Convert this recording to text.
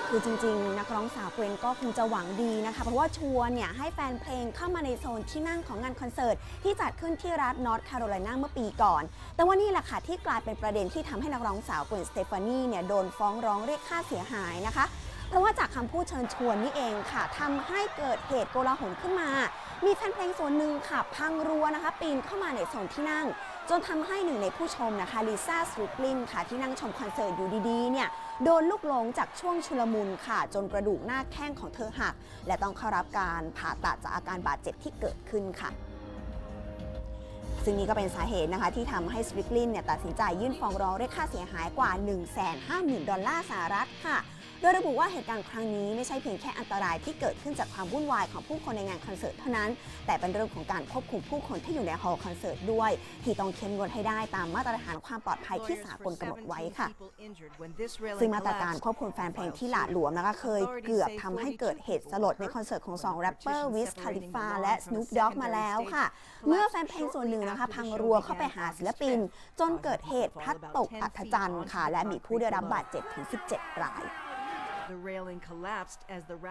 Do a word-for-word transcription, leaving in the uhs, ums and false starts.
คือจริงๆนักร้องสาวเกรนก็คงจะหวังดีนะคะเพราะว่าชวนเนี่ยให้แฟนเพลงเข้ามาในโซนที่นั่งของงานคอนเสิร์ตที่จัดขึ้นที่รัฐนอร์ทแคโรไลนาเมื่อปีก่อนแต่ว่านี่แหละค่ะที่กลายเป็นประเด็นที่ทำให้นักร้องสาวเกรนสเตฟานีเนี่ยโดนฟ้องร้องเรียกค่าเสียหายนะคะเพราะว่าจากคำพูดเชิญชวนนี่เองค่ะทำให้เกิดเหตุโกลาหลขึ้นมามีแฟนเพลงส่วนหนึ่งค่ะพังรั้วนะคะปีนเข้ามาในโซนที่นั่งจนทำให้หนึ่งในผู้ชมนะคะลิซ่าสตริกลินค่ะที่นั่งชมคอนเสิร์ตอยู่ดีๆเนี่ยโดนลูกหลงจากช่วงชุลมุนค่ะจนกระดูกหน้าแข้งของเธอหักและต้องเข้ารับการผ่าตัดจากอาการบาดเจ็บที่เกิดขึ้นค่ะซึ่งนี้ก็เป็นสาเหตุนะคะที่ทำให้สตริกลินเนี่ยตัดสินใจยื่นฟ้องร้องเรียกค่าเสียหายกว่า หนึ่งแสนห้าหมื่น ดอลลาร์สหรัฐค่ะโดยระบุว่าเหตุการณ์ครั้งนี้ไม่ใช่เพียงแค่อันตรายที่เกิดขึ้นจากความวุ่นวายของผู้คนในงานคอนเสิร์ตเท่านั้นแต่เป็นเรื่องของการควบคุมผู้คนที่อยู่ในฮอลล์คอนเสิร์ตด้วยที่ต้องเข้มงวดให้ได้ตามมาตรฐานความปลอดภัยที่สากลกำหนดไว้ค่ะซึ่งมาตรการควบคุมแฟนเพลงที่หละหลวมนะคะเคยเกือบทำให้เกิดเหตุสลดในคอนเสิร์ตของสองแรปเปอร์วิสคาลิฟาและสนูปด็อกมาแล้วค่ะเมื่อแฟนเพลงส่วนหนึ่งนะคะพังรั้วเข้าไปหาศิลปินจนเกิดเหตุพลัดตกอัศจรรย์ค่ะและมีผู้ได้รับบาดเจ็บถึงสิบเจ็ดราย